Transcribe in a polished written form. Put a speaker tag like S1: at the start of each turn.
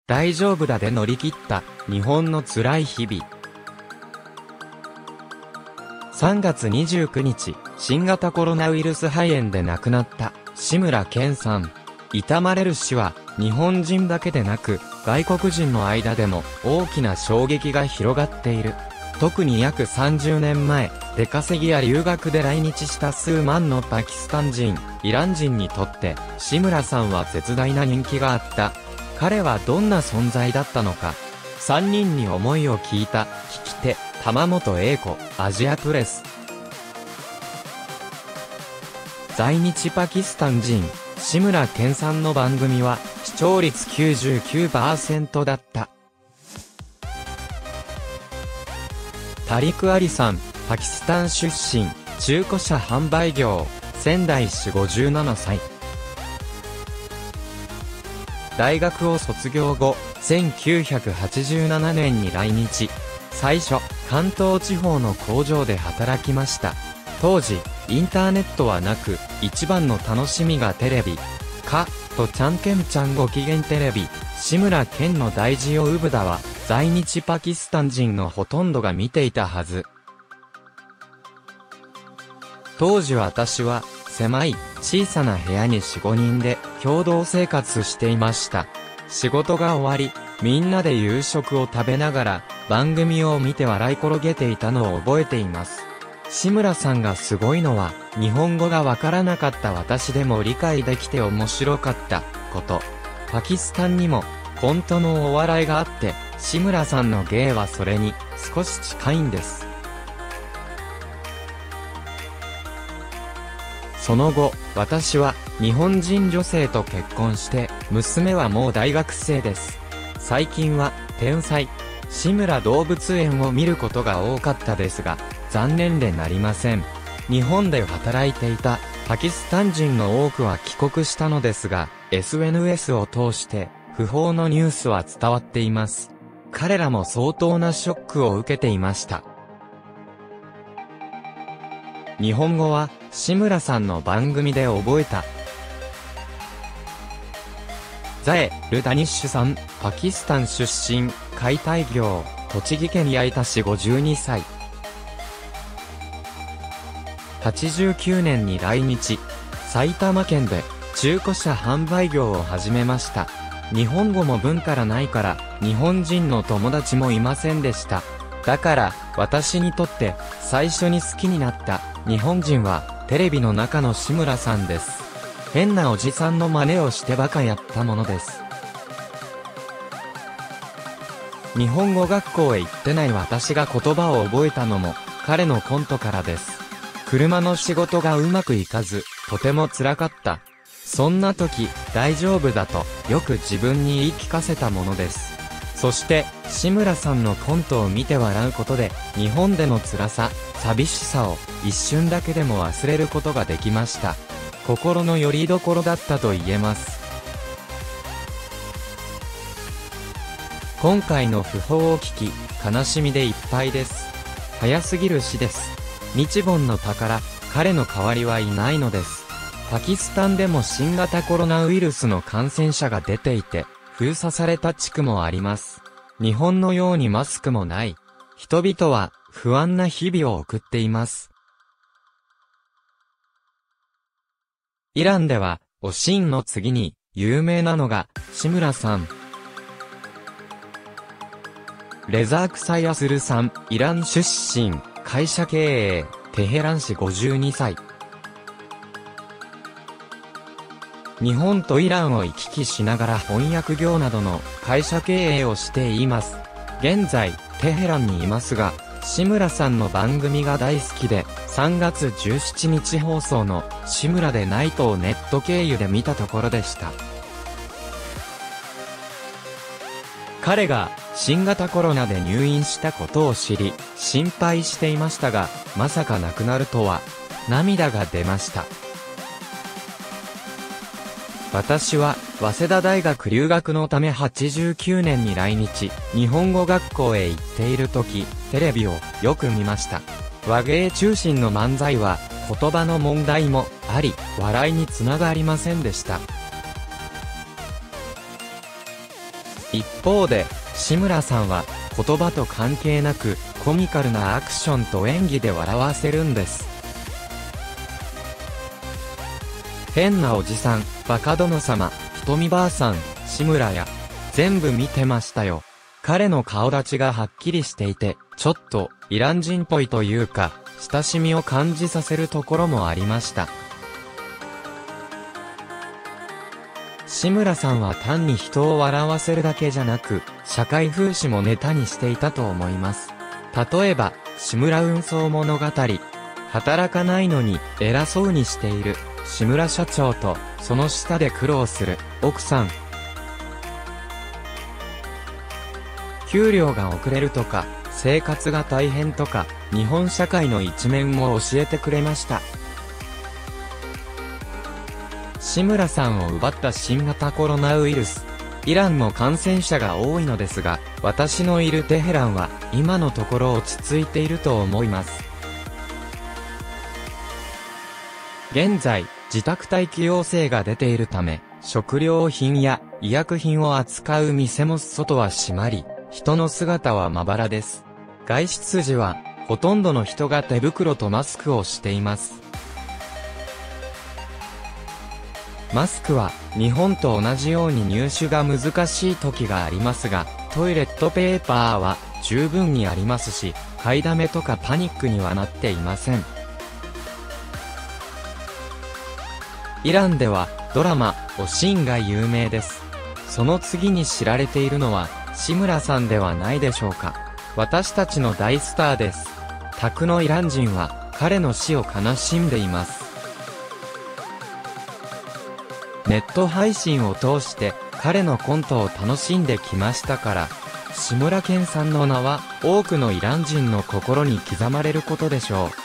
S1: 大丈夫だで乗り切った日本の辛い日々。3月29日、新型コロナウイルス肺炎で亡くなった志村けんさん。悼まれる死は日本人だけでなく外国人の間でも大きな衝撃が広がっている。特に約30年前、出稼ぎや留学で来日した数万のパキスタン人、イラン人にとって志村さんは絶大な人気があった。彼はどんな存在だったのか。3人に思いを聞いた聞き手、玉本英子、アジアプレス。在日パキスタン人、志村けんさんの番組は視聴率 99% だった。タリク・アリさん、パキスタン出身、中古車販売業、仙台市57歳。大学を卒業後、1987年に来日。最初、関東地方の工場で働きました。当時、インターネットはなく、一番の楽しみがテレビ。か、とちゃんけんちゃんご機嫌テレビ。志村けんの大事をウブダは、在日パキスタン人のほとんどが見ていたはず。当時私は、狭い、小さな部屋に 4,5 人で共同生活していました。仕事が終わり、みんなで夕食を食べながら、番組を見て笑い転げていたのを覚えています。志村さんがすごいのは、日本語がわからなかった私でも理解できて面白かったこと。パキスタンにも、コントのお笑いがあって、志村さんの芸はそれに少し近いんです。その後、私は日本人女性と結婚して、娘はもう大学生です。最近は、天才、志村動物園を見ることが多かったですが、残念でなりません。日本で働いていたパキスタン人の多くは帰国したのですが、SNS を通して不法のニュースは伝わっています。彼らも相当なショックを受けていました。日本語は志村さんの番組で覚えた。ザエル・ダニッシュさん、パキスタン出身、解体業、栃木県矢板市52歳。89年に来日、埼玉県で中古車販売業を始めました。日本語も文からないから日本人の友達もいませんでした。だから私にとって最初に好きになった日本人はテレビの中の志村さんです。変なおじさんの真似をしてバカやったものです。日本語学校へ行ってない私が言葉を覚えたのも彼のコントからです。車の仕事がうまくいかず、とても辛かった。そんな時、大丈夫だと、よく自分に言い聞かせたものです。そして、志村さんのコントを見て笑うことで、日本での辛さ、寂しさを、一瞬だけでも忘れることができました。心の拠り所だったと言えます。今回の訃報を聞き、悲しみでいっぱいです。早すぎる死です。日本の宝、彼の代わりはいないのです。パキスタンでも新型コロナウイルスの感染者が出ていて、封鎖された地区もあります。日本のようにマスクもない。人々は不安な日々を送っています。イランでは、おしんの次に有名なのが志村さん。レザークサイアスルさん、イラン出身。会社経営、テヘラン市52歳。日本とイランを行き来しながら翻訳業などの会社経営をしています。現在、テヘランにいますが、志村さんの番組が大好きで、3月17日放送の志村でナイトをネット経由で見たところでした。彼が新型コロナで入院したことを知り、心配していましたが、まさか亡くなるとは、涙が出ました。私は、早稲田大学留学のため89年に来日、日本語学校へ行っている時、テレビをよく見ました。話芸中心の漫才は、言葉の問題もあり、笑いにつながりませんでした。 一方で、志村さんは言葉と関係なくコミカルなアクションと演技で笑わせるんです。変なおじさん、バカ殿様、ひとみばあさん、志村や、全部見てましたよ。彼の顔立ちがはっきりしていて、ちょっとイラン人っぽいというか、親しみを感じさせるところもありました。志村さんは単に人を笑わせるだけじゃなく、社会風刺もネタにしていたと思います。例えば、志村運送物語。働かないのに偉そうにしている志村社長と、その下で苦労する奥さん。給料が遅れるとか、生活が大変とか、日本社会の一面も教えてくれました。志村さんを奪った新型コロナウイルス。イランも感染者が多いのですが、私のいるテヘランは、今のところ落ち着いていると思います。現在、自宅待機要請が出ているため、食料品や医薬品を扱う店も外は閉まり、人の姿はまばらです。外出時は、ほとんどの人が手袋とマスクをしています。マスクは、日本と同じように入手が難しい時がありますが、トイレットペーパーは十分にありますし、買いだめとかパニックにはなっていません。イランでは、ドラマ、おしんが有名です。その次に知られているのは、志村さんではないでしょうか。私たちの大スターです。宅のイラン人は、彼の死を悲しんでいます。ネット配信を通して彼のコントを楽しんできましたから、志村けんさんの名は多くのイラン人の心に刻まれることでしょう。